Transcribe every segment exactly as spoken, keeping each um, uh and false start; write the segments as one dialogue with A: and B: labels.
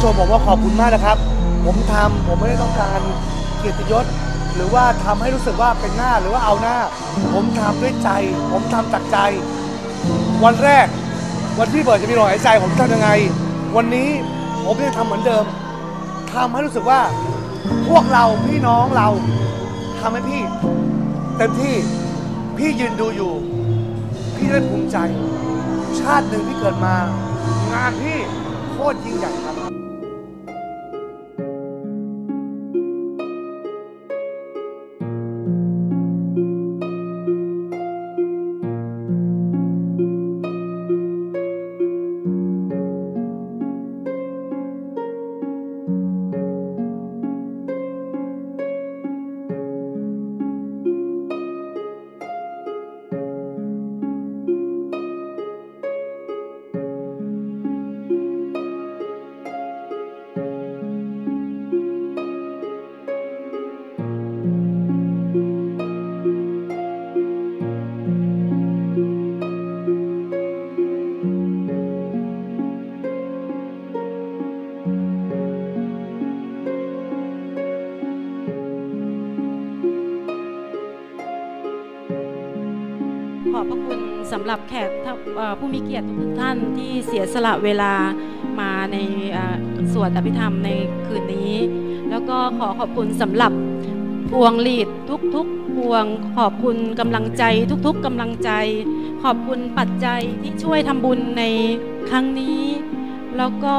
A: ชมบอกว่าขอบคุณมากนะครับผมทำผมไม่ได้ต้องการเกียรติยศหรือว่าทำให้รู้สึกว่าเป็นหน้าหรือว่าเอาหน้าผมทำด้วยใจผมทำจากใจวันแรกวันที่เบิร์ดจะมีลมหายใจผมทำยังไงวันนี้ผมยังทำเหมือนเดิมทำให้รู้สึกว่าพวกเราพี่น้องเราทำให้พี่เต็มที่พี่ยืนดูอยู่พี่ได้ภูมิใจชาติหนึ่งที่เกิดมางานพี่โคตรยิ่งใหญ่ครับ
B: ขอบพระคุณสำหรับแขกผู้มีเกียรติทุกท่านที่เสียสละเวลามาในสวดอภิธรรมในคืนนี้แล้วก็ขอขอบคุณสำหรับพวงหลีดทุกๆพวงขอบคุณกำลังใจทุกๆกำลังใจขอบคุณปัจจัยที่ช่วยทำบุญในครั้งนี้แล้วก็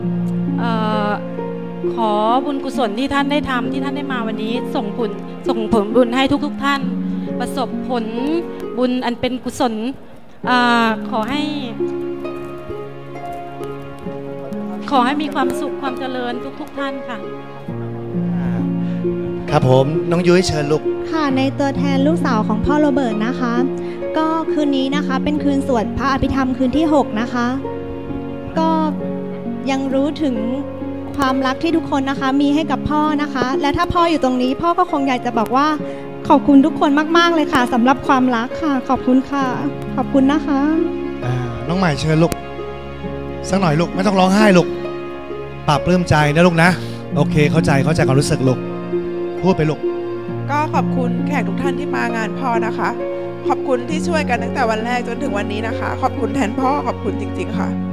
B: ขอบุญกุศลที่ท่านได้ทำที่ท่านได้มาวันนี้ส่งผลส่งผลบุญให้ทุกๆท่านประสบผลบุญอันเป็นกุศลอขอให้ขอให้มีความสุขความเจริญทุกๆท่านค่ะ
A: ครับผมน้องยุ้ยเชิญลูก
C: ค่ะในตัวแทนลูกสาวของพ่อโรเบิร์ตนะคะก็คืนนี้นะคะเป็นคืนสวดพระอภิธรรมคืนที่หกนะคะก็ยังรู้ถึงความรักที่ทุกคนนะคะมีให้กับพ่อนะคะและถ้าพ่ออยู่ตรงนี้พ่อก็คงอยากจะบอกว่าขอบคุณทุกคนมากๆเลยค่ะสำหรับความรักค่ะขอบคุณค่ะขอบคุณนะคะ
A: น้องใหม่เชิญลูกสักหน่อยลูกไม่ต้องร้องไห้ลูกปรับปลื้มใจนะลูกนะโอเคเข้าใจเข้าใจความรู้สึกลูกพูดไปลูก
D: ก็ขอบคุณแขกทุกท่านที่มางานพ่อนะคะขอบคุณที่ช่วยกันตั้งแต่วันแรกจนถึงวันนี้นะคะขอบคุณแทนพ่อขอบคุณจริงๆค่ะ